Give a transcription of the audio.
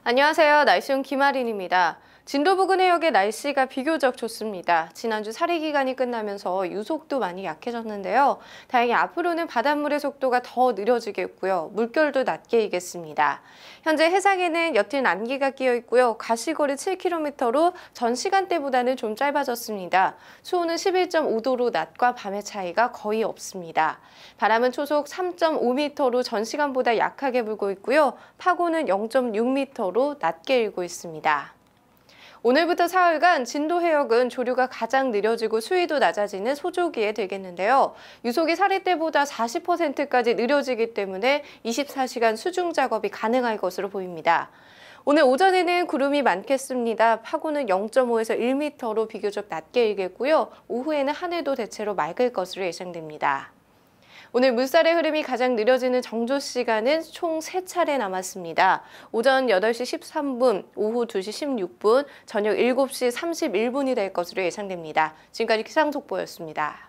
안녕하세요. 날씨온 김아린입니다. 진도 부근 해역의 날씨가 비교적 좋습니다. 지난주 사리 기간이 끝나면서 유속도 많이 약해졌는데요. 다행히 앞으로는 바닷물의 속도가 더 느려지겠고요. 물결도 낮게 이겠습니다. 현재 해상에는 옅은 안개가 끼어 있고요. 가시거리 7km로 전 시간대보다는 좀 짧아졌습니다. 수온은 11.5도로 낮과 밤의 차이가 거의 없습니다. 바람은 초속 3.5m로 전 시간보다 약하게 불고 있고요. 파고는 0.6m로 낮게 일고 있습니다. 오늘부터 사흘간 진도 해역은 조류가 가장 느려지고 수위도 낮아지는 소조기에 되겠는데요. 유속이 사리 때보다 40%까지 느려지기 때문에 24시간 수중 작업이 가능할 것으로 보입니다. 오늘 오전에는 구름이 많겠습니다. 파고는 0.5에서 1m로 비교적 낮게 일겠고요. 오후에는 하늘도 대체로 맑을 것으로 예상됩니다. 오늘 물살의 흐름이 가장 느려지는 정조 시간은 총 3차례 남았습니다. 오전 8시 13분, 오후 2시 16분, 저녁 7시 31분이 될 것으로 예상됩니다. 지금까지 기상속보였습니다.